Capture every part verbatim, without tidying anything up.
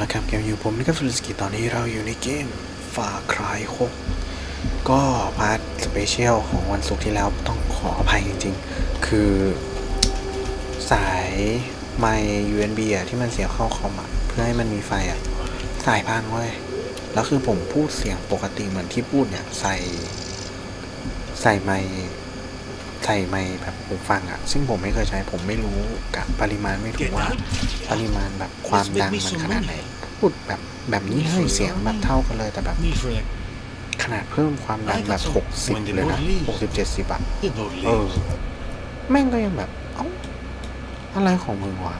ครับเกมอยู่ผมนี่ก็สุริสกิตอนนี้เราอยู่ในเกมฟาคลายหกก็พาร์ทสเปเชียลของวันศุกร์ที่แล้วต้องขออภัยจริงๆคือสายไมค์ ยู เอ็น บี อ่ะที่มันเสียบเข้าคอมอ่ะเพื่อให้มันมีไฟอ่ะสายพังเว้ยแล้วคือผมพูดเสียงปกติเหมือนที่พูดเนี่ยใส่ใส่ไมค์ใส่ไมค์แบบหูฟังอ่ะซึ่งผมไม่เคยใช้ผมไม่รู้กับปริมาณไม่ถูกว่าปริมาณแบบความดังมันขนาดไหนพูดแบบแบบนี้เลยเสียงแบบเท่ากันเลยแต่แบบขนาดเพิ่มความดังแบบหกสิบเลยนะหกสิบเจ็ดสิบอะเออแม่งก็ยังแบบเอ้าอะไรของมึงวะ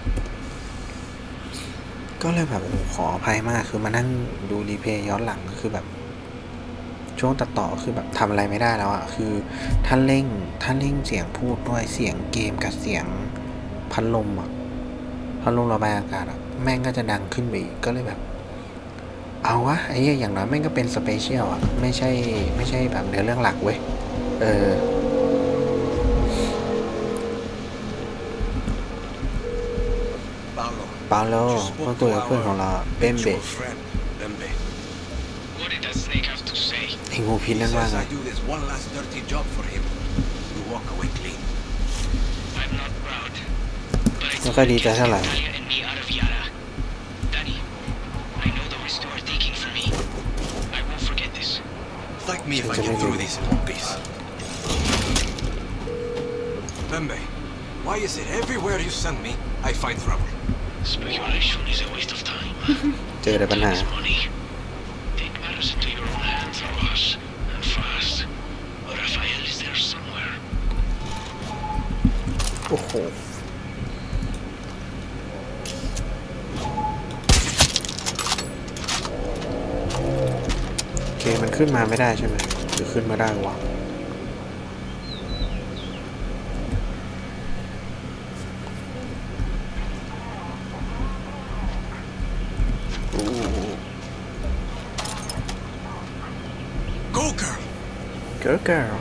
ก็เลยแบบโอ้ขออภัยมากคือมานั่งดูรีเพย์ย้อนหลังก็คือแบบช่วงตัดต่อคือแบบทำอะไรไม่ได้แล้วอะคือถ้าเร่งถ้าเร่งเสียงพูดด้วยเสียงเกมกับเสียงพัดลมอะพัดลมระบายอากาศอะแม่งก็จะดังขึ้นไปอีกก็เลยแบบเอาวะไอ้อย่างน้อยแม่งก็เป็นสเปเชียลอะไม่ใช่ไม่ใช่แบบเนื้อเรื่องหลักเว้ยเออปาโลก็คุยกับเพื่อนของเราเบมเบไอ้งูพิษนั่นว่าไงไม่ค่อยดีใจเท่าไหร่ Me if I get through this in one piece. Bembe, why is it everywhere you send me, I find trouble? Speculation is a waste of time. เจอแต่ปัญหา Take matters into your own hands, Rojas, and fast. Rafael is there somewhere. โอ้โหมันขึ้นมาไม่ได้ใช่ไหมหรือขึ้นมาได้วะ Go girl Go girl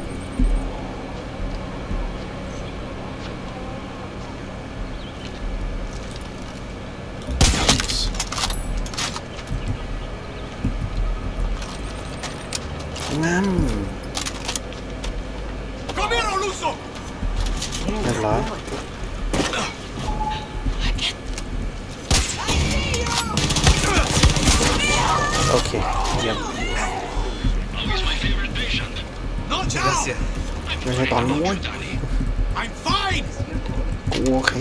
งั้นเรียบร้อยโอเคเยี่ยมไม่ใช่ตอนนู้นกูโอเค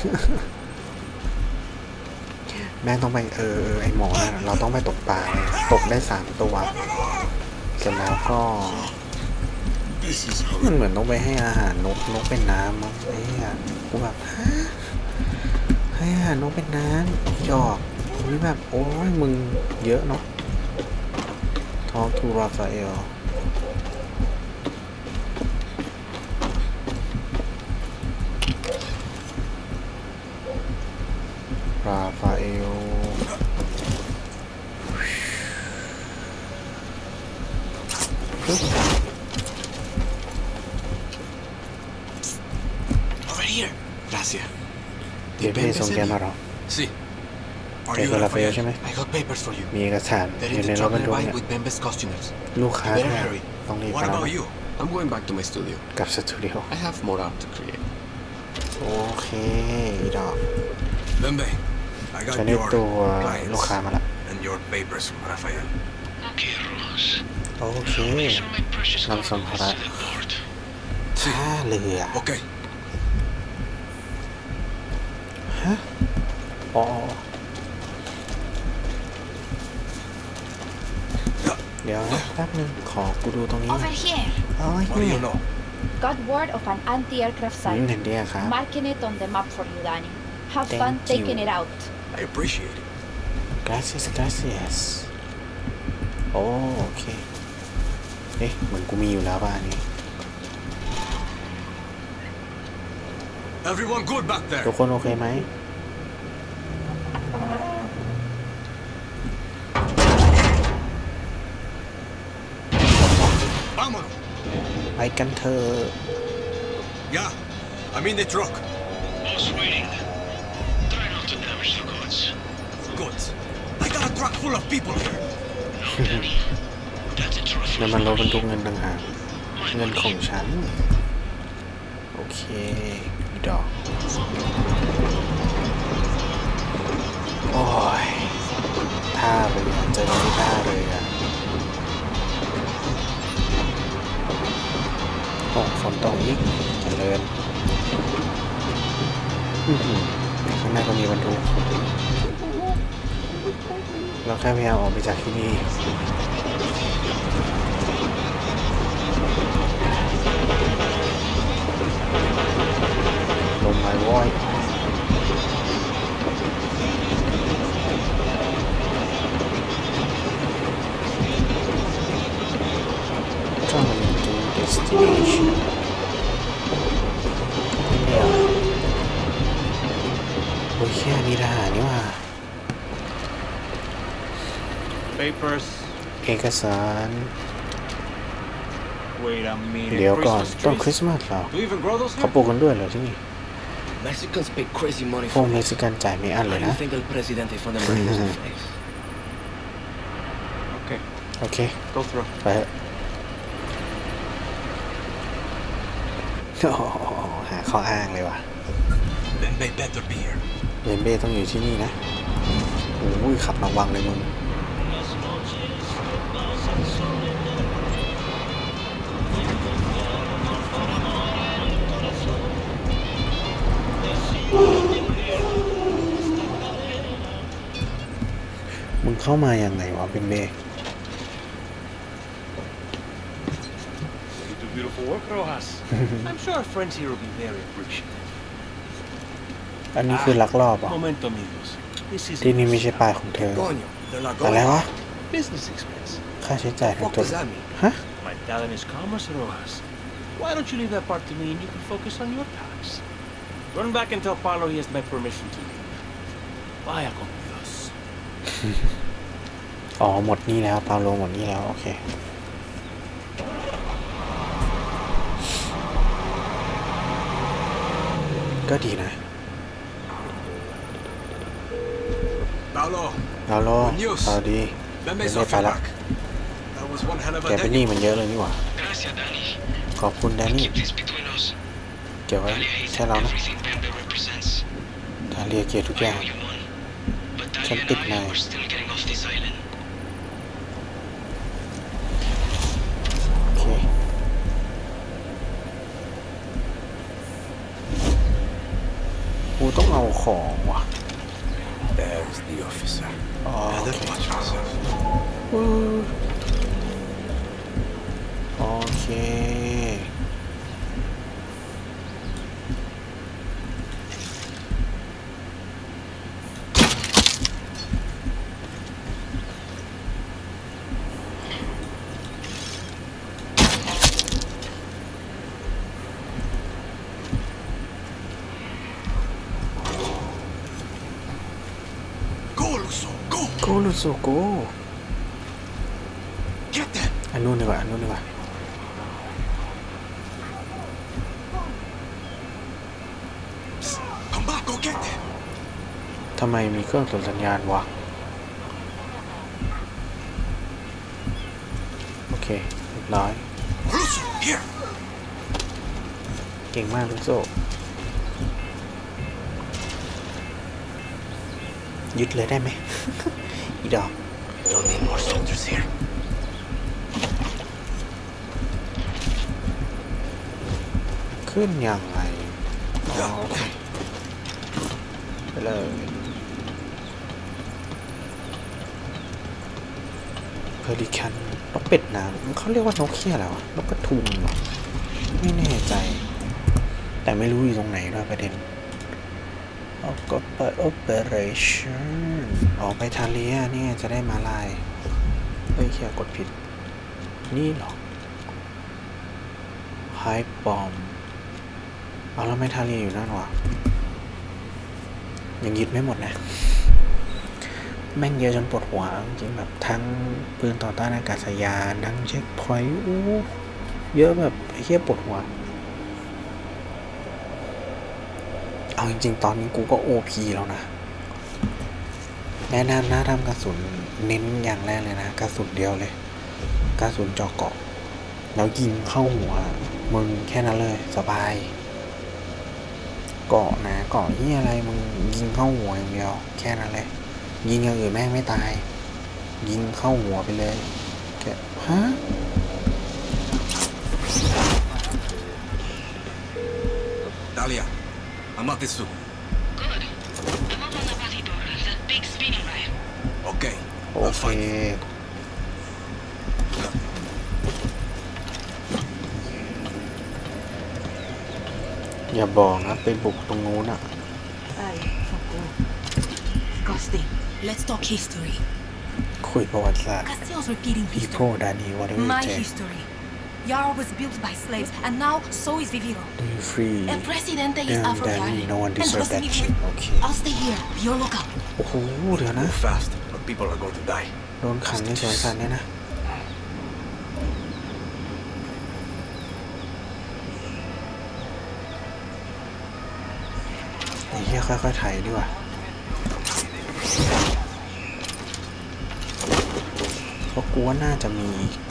แม่ต้องไปเออไอหมอนะเราต้องไปตกปลาตกได้สามตัวเสร็จแล้วก็มันเหมือนต้องไปให้อาหารนกนกเป็นน้ำมั้งไอ้เนี่ยกูแบบฮะให้อาหารนกเป็นน้ำหยอกนี่แบบโอ้ยมึงเยอะเนาะ Talk to Rafael Rafael Over here. Gracias. เดี๋ยวพี่ส่งแกมาหรอ Sí. แกคือราฟาเอลใช่ไหม I got papers for you. มีเอกสารอยู่ในรถบรรทุกเนี่ยลูกค้าเนี่ยต้องรีบไปแล้ว I'm going back to my studio. กับสตูดิโอ I have more art to create. โอเคอีดอก Bembe, I ฉัน got ได้ your ตัวลูกค้ามาละ and your papers from Rafael. Okay, Rojas. โอเคนำสัมภาระท่าเรือ Okay. ฮะอ๋อเดี๋ยวนะแป๊บนึงขอกูดูตรงนี้ Over here. อ๋อ What do you know? Got word of an anti-aircraft อืม site. เห็นดีอะครับ Marking it on the map for you, Danny. Have Thank fun taking you. it out. I appreciate it. gracias gracias โอเคเอ๊ะเหมือนกูมีอยู่แล้วป่ะอันนี้ Everyone good back there? ทุกคนโอเคไหม Vámonos. ไปกันเถอะ Yeah, I'm in the truck. Boss waiting. Try not to damage the goods. goods. I got a truck full of people here. No, Danny. That's a trophy. น้ำมันรถบรรทุกเงินต่างหากเงินของฉันโอเคมีดอกโอ้ยท่าเลยเจอที่ท่าเลยอ่ะโอ้ฝนตกอีกเจริญข้างหน้าก็มีบรรทุกเราแค่พยายามออกไปจากที่นี่ลงไม้ว้อยComing to destination เนี่ยโอ้ยแค่มีทหารนี่ว่า Papers. เอกสาร Wait a minute. เดี๋ยวก่อน Christmas ต้อง trees? คริสต์มาสเหรอ Do you even grow those เขา here? ปลูกกันด้วยเหรอที่นี่ Mexicans pay crazy money พวก for เม็ it. กซิกันจ่ายไม่อั้นเลย How do นะ you think el presidente fund the money in his face? Okay, โอเค go through. ไปเถอะโอ้โหหาข้ออ้างเลยว่ะ Then they better be here. เบนเบ้ต้องอยู่ที่นี่นะโอ้ยขับระวังเลยมึงมึงเข้ามาอย่างไงวะเบนเบ้ You do beautiful work, Rojas. I'm sure our friends here will be very appreciative. อันนี้คือลักลอบอ่ะ Momento, amigos. This is ที่นี่ไม่ใช่ป้ายของเธอ Coño, they're not อะไร going. วะ business expense. ค่าใช้จ่ายทั้ง What ตัว does that mean? ฮะ My talent is commerce, Rojas. Why don't you leave that part to me and you can focus on your tax? Run back and tell Paulo he has my permission to leave. Vaya con Dios. อ๋อหมดนี่แล้วปาโลหมดนี่แล้วโอเคก็ดีนะ Paolo, ปาโลสวัสดีไม่ Bembe's ได้ off ไป your ละ back. That was one hell of แก a เป็น day. หนี้มันเยอะเลยนี่หว่า Gracias, Danny. ขอบคุณแดนนี่ Keep this between us. เกี่ยวไว้ Talia hates ใช่เรานะ everything Bembe represents. ทาเรียเกียรติทุกอย่าง I owe you one. But Talia Some and big I man. were still getting off this island. โอเคกูต้องเอาของว่ะ There's the officer. อ๋อ I โอ didn't เค watch myself. โอเคโกลูโซโก Get them! อันนู้นดีกว่าอันนู้นดีกว่า Psst, come back, go get them! ทำไมมีเครื่องส่งสัญญาณวะโอเคเรียบร้อย Russo, here! เก่งมากลูกโซ่ยึดเลยได้ไหม อีดอก Don't need more soldiers here. ขึ้นยังไงอ๋อโอเคไปเลยเพลิคันนกเป็ดน้ำเขาเรียกว่านกเขี้ยอะไรวะนกกระทุงเหรอไม่แน่ใจ แต่ไม่รู้อยู่ตรงไหนด้วยประเด็นออกก็เปิด operation ออกไปทาเลียเนี่ยจะได้มาลายเฮ้ยเขี้ยกดผิดนี่หรอไฮบอมเอาแล้วไม่ทาเลียอยู่นั่นวะยังยึดไม่หมดนะแม่งเยอะจนปวดหัวจริงแบบทั้งปืนต่อต้านอากาศยานทั้งเช็คพอยต์อู้เยอะแบบเหี้ยปวดหัวเอาจริงๆตอนนี้กูก็ โอ พี แล้วนะในแนะนำนะทำกระสุนเน้นอย่างแรกเลยนะกระสุนเดียวเลยกระสุนเจาะเกาะแล้วยิงเข้าหัวมึงแค่นั้นเลยสบายเกาะนะเกาะที่อะไรมึงยิงเข้าหัวอย่างเดียวแค่นั้นเลยยิงอย่างอื่นแม่งไม่ตายยิงเข้าหัวไปเลยแกฮะ Dahlia, I'm at this. Good. I'm up on the body door, that big spinning wire. Okay. โอเคอย่าบอกนะไปบุกตรงนู้นอ่ะ Ay, fuck. Disgusting. Let's talk history. คุยประวัติศาสตร์ Castillo's repeating People history. that he what do you My say history. Yara was built by slaves, and now so is Viviro. do you free El Presidente is them Afro then Darling, no one and deserve doesn't that even. shit okay I'll stay here. Be your lookout. โอ้โหเดี๋ยวนะ Move fast, or people are going to die. โดนขังในสวนสัตว์เนี่ยนะไอ้เหี้ยค่อยๆไถดีกว่าเพราะกูว่าน่าจะมี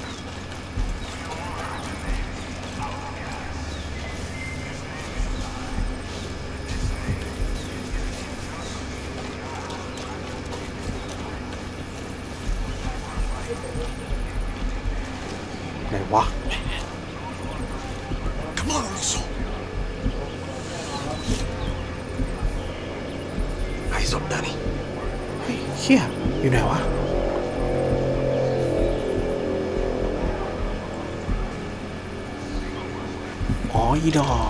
ไหนวะ Come on, Alonso. Eyes up, Danny. เฮ้ยเหี้ยอยู่ไหนวะอ๋ออีดอก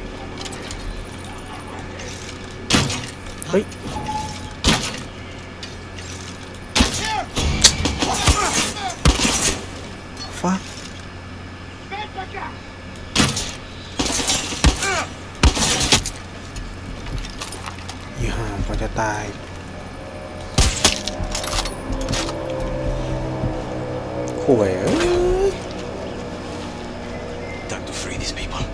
เฮ้ยฟักยี่ห้าก็จะตายข่วยเอ้ย Time to free these people.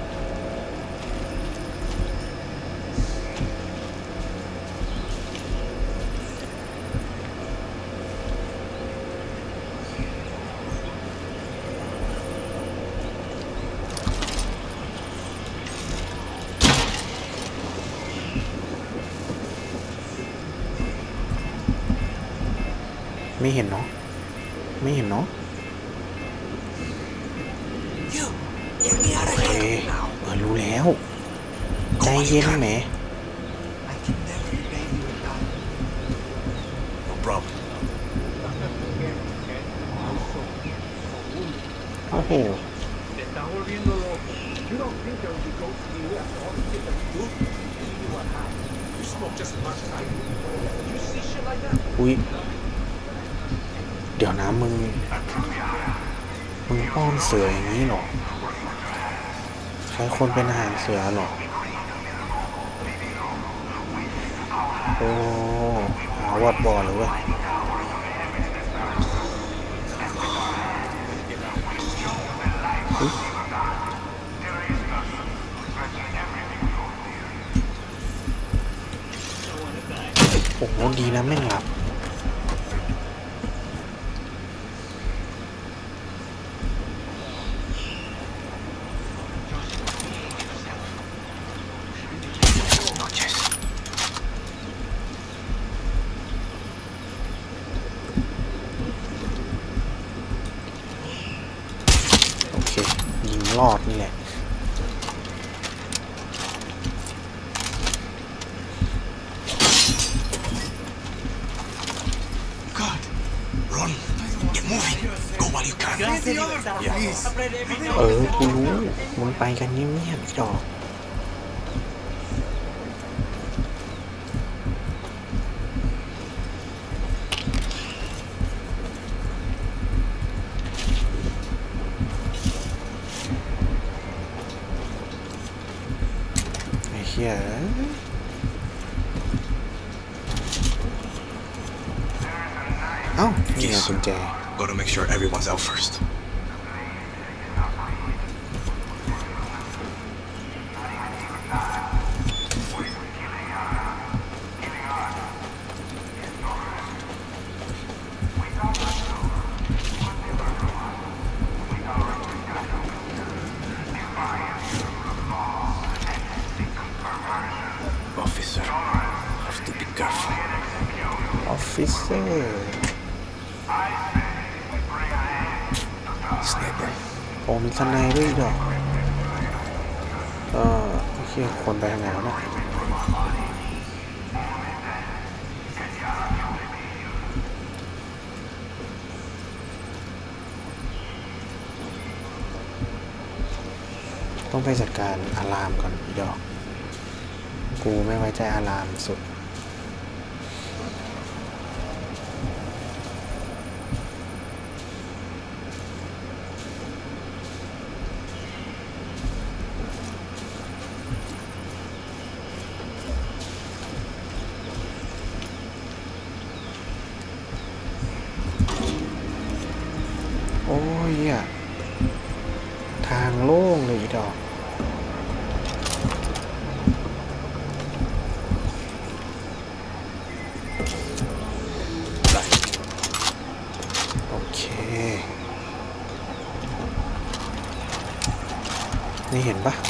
ไม่เห็นเนาะไม่เห็นเนาะ You, get me out โอ of เค here now. เออรู้แล้วใจเย็นแหม I can never repay you in time. No problem. โอ้โห อุ้ยเดี๋ยวนะมึงมึงป้อนเสืออย่างนี้หรอใช้คนเป็นอาหารเสือหรอโอ้หาวอดบอลเลยเว้ยอุ๊ยโอ้โหดีนะแม่งหลับโอเคยิงรอดนี่แหละ God, run. Get moving. Go while you can. Yes. เออกูรู้มึงไปกันเงียบๆอีดอกไอ้เหี้ยเอ้านี่ไงกุญแจ Gotta make sure everyone's out first. ฟิเซอร์โอ้มีสไนด์ด้วยดอกเออโอเคคนไปทางไหนแล้วเนี่ยต้องไปจัดการอะลามก่อนอีดอกกูไม่ไว้ใจอะลามสุดโอ้ยอ่ะทางโล่งเลยอีดอกโอเคนี่เห็นปะ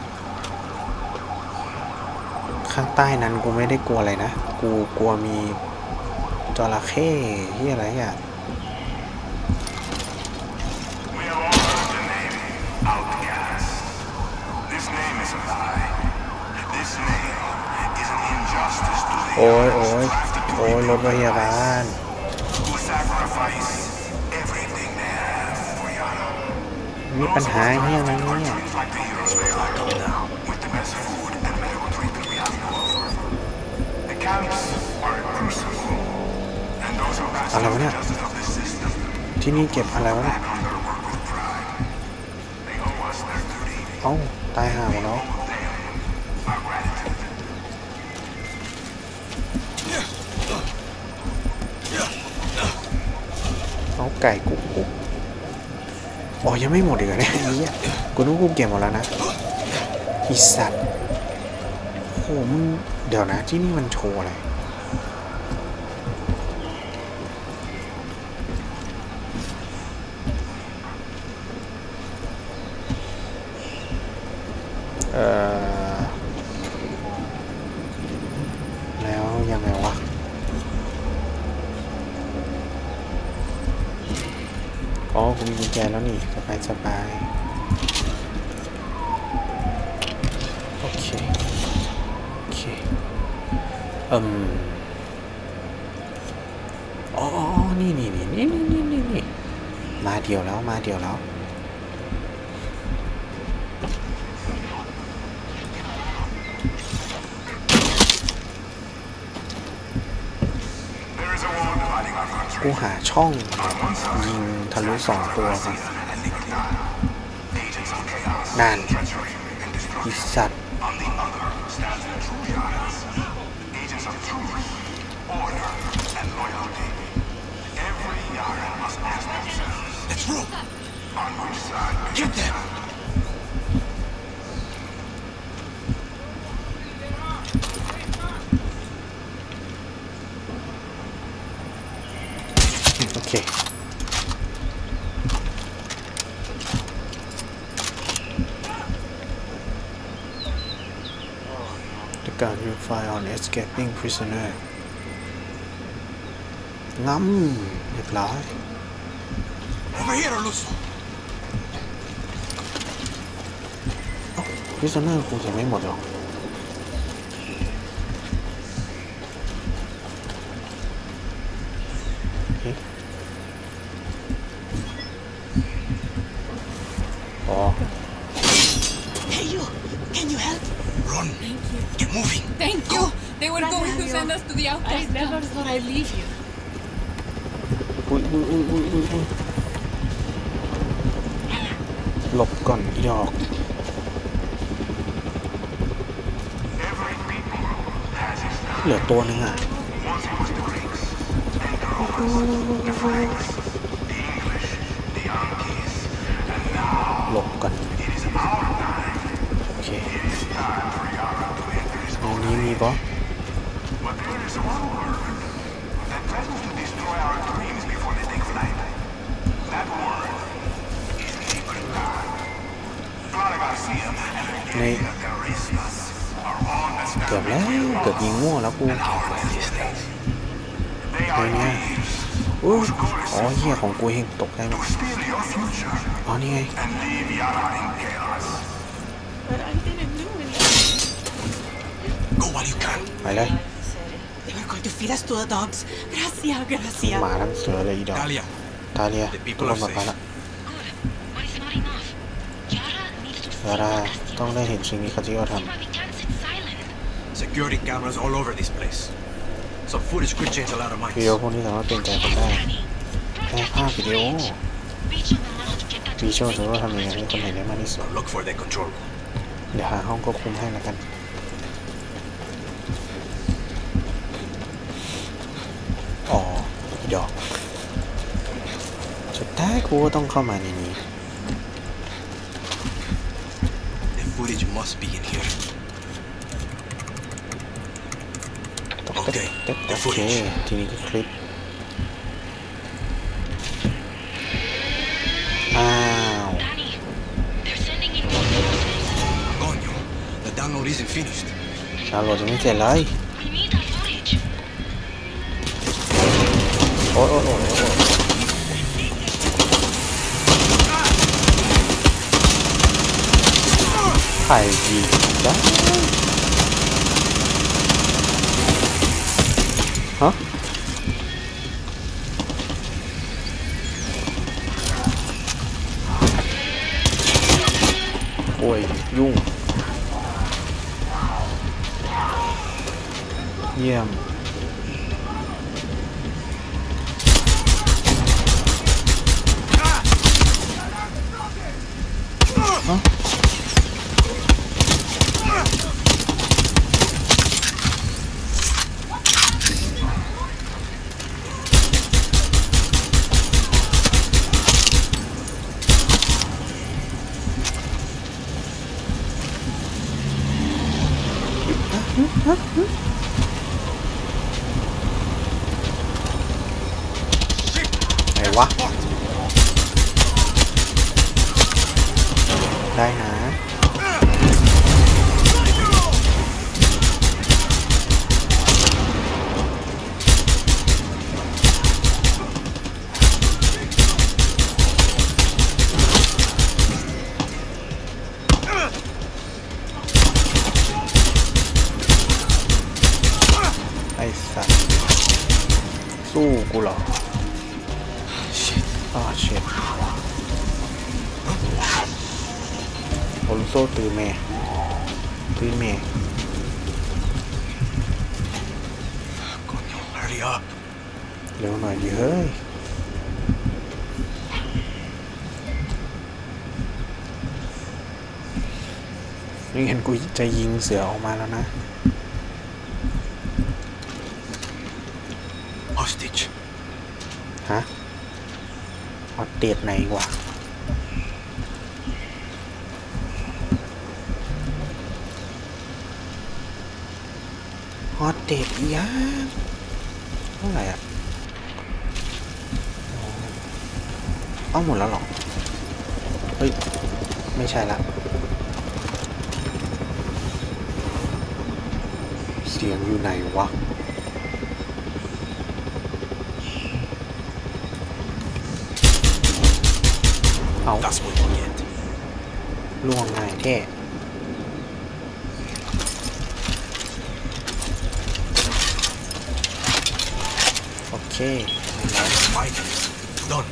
ข้างใต้นั้นกูไม่ได้กลัวอะไรนะกูกลัวมีจระเข้ที่อะไรอ่ะโอ้ยโอ้ยโอ้ยรถพยาบาลมีปัญหาเฮียอะไรเนี่ยอะไรวะเนี่ยที่นี่เก็บอะไรวะเนี่ยเอ้าตายห่าหมดแล้วเอาไก่กุ๊กกุ๊กอ๋อยังไม่หมดอีกเหรอเนี่ยนี่กูนึกกูเก็บหมดแล้วนะอีสัตว์โหมึงเดี๋ยวนะที่นี่มันโชว์อะไรเอ่อแล้วยังไงวะอ๋อกูมีกุญแจแล้วนี่สบายสบายโอเคโอเคอืมอ๋อนี่นี่นี่นี่นี่นี่นี่มาเดียวแล้วมาเดียวแล้วกูหาช่องยิงทะลุสองตัวก่อนนั่นอีสัตว์โอเคThe gun you fire on escaping prisoner งั้มเรียบร้อย Over here, Luso. prisoner คงจะไม่หมดหรอก Hey, you! Can you help? Run. Thank you. Get moving. Thank you! They were going to send us to the outcast. I never thought I'd leave you. อุ้ยอุ้ยอุ้ยอุ้ยอุ้ยอุ้ยหลบก่อนอีดอกเหลือตัวนึงอ่ะหลบก่อนโอเคตรงนี้มีปะในเกือบแล้วเกือบยิงมั่วแล้วกูในเนี้ยอู้อ๋อเหี้ยของกูเองตกได้ไหมอ๋อนี่ไง But I didn't do anything. Go while you can. ไปเลย They were going to feed us to the dogs. Gracias, gracias. หมาทั้งเสือเลยอีดอก Talia, ตาเลีย the ทุก people คน are ปลอดภัย safe. ละ Good, but it's not enough. Yara needs to ยา see ดา what ต้อง Castillo ได้เห็นสิ่งที่คาจิโอท But we can't sit silent. Security cameras all over this place. Some footage could change a lot of ำ minds. วิดีโอพวกนี้สามารถเปลี่ยนใจคนได้ Danny, แค่ภาพวิดีโอ Bicho will know how to get that วิ to ชวล his จะ face ว่าทำยังไงให้คนเห็นได้มากที่สุด Now look for the control room. เดี๋ยวหาห้องควบคุมให้ละกันอ๋ออีดอกสุดท้ายกูก็ต้องเข้ามาในนี้ The footage must be in here. ตกโอเคเต็ก The โอเค footage. ทีนี้ก็คลิปอ้าว Danny, they're sending in more forces. Coño, the download isn't finished. ดาวน์โหลดยังไม่เสร็จเลย We need that footage. โอ้ยโอ้ยโอ้ยโอ้ยใครยิงได้ฮะโอ้ยยุ่งเยี่ยมฮะไหนวะ ได้นะไอ้สัสสู้กูเหรออ้าวเช็ดโอลุโซตื่นแม่ตื่นแม่ Coño, hurry up. เร็วหน่อยดิเฮ้ยนี่เห็นกูจะยิงเสือออกมาแล้วนะ Hostage. ฮะอัปเดตไหนวะฮอตเดตยังเท่าไหร่อ่ะเอาหมดแล้วหรอ เฮ้ย ไม่ใช่ละเสียงอยู่ไหนวะ เอา That's what you get. ล่วงง่ายแท้โอเค Five. Done.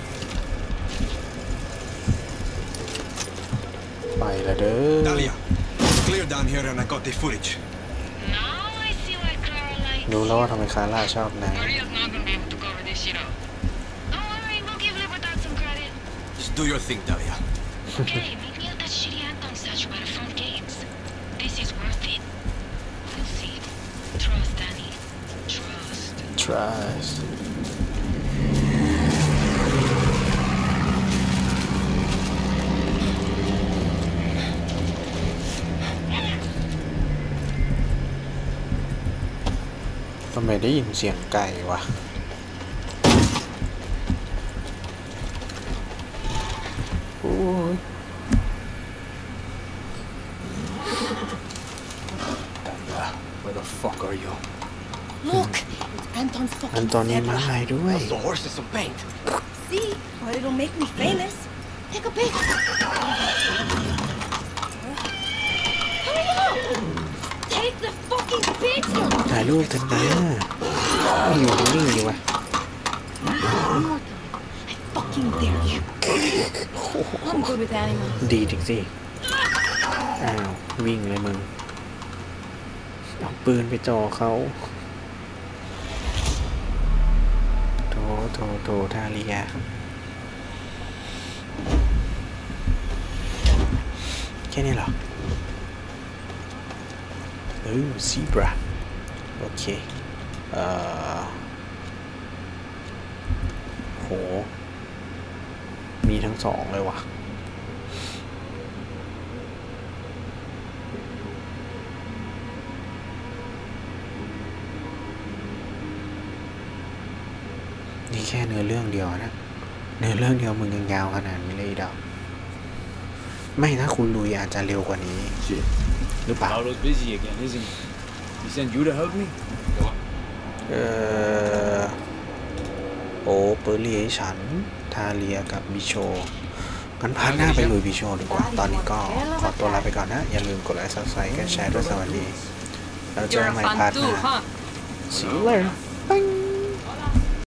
ไปละเด้อ Talia, it's clear down here and I got the footage. Now I see why Clara likes รู้แล้วว่าทำไมคาร่าชอบนาย Maria's not gonna be able to cover this shit up. Don't worry, we'll give Libertad some credit. Just do your thing, Talia. Okay, meet me at that shitty Anton statue by the front gates. This is worth it. You'll see. Trust, Danny. Trust. trust ทำไมได้ยินเสียงไก่วะโอ้ย Where the fuck are you? Look! It's Anton's อัน fucking ตอนนี้มา zebra. ลายด้วย The horse is some paint. See? But it'll make me famous. Take a pic. Hurry up! Take the fucking picture! ถ่ายรูปกันนะไม่อยู่นิ่งๆดีวะ One more time. I fucking dare you. I'm good with animals. ดีจริงสิอ้าววิ่งเลยมึงเอาปืนไปจ่อเขาโถโถโถทาเลียแค่นี้เหรอเออซีบราโอเคเอ่อโหมีทั้งสองเลยว่ะนี่แค่เนื้อเรื่องเดียวนะเนื้อเรื่องเดียวมึงยังยาวขนาดนี้เลยดอกไม่ถ้าคุณลุยอาจจะเร็วกว่านี้หรือเปล่า Paolo's busy again, isn't he? He sent you to help me? เออโอเปอร์เลียฉันทาเลียกับบิโชงั้นพาหน้าไปลุยบิโชดีกว่าตอนนี้ก็ขอตัวลาไปก่อนนะอย่าลืมกดไลค์ซับสไครต์กันแชร์ด้วยสวัสดีแล้วเจอกันใหม่พาร์ทหน้า See you later. Bye.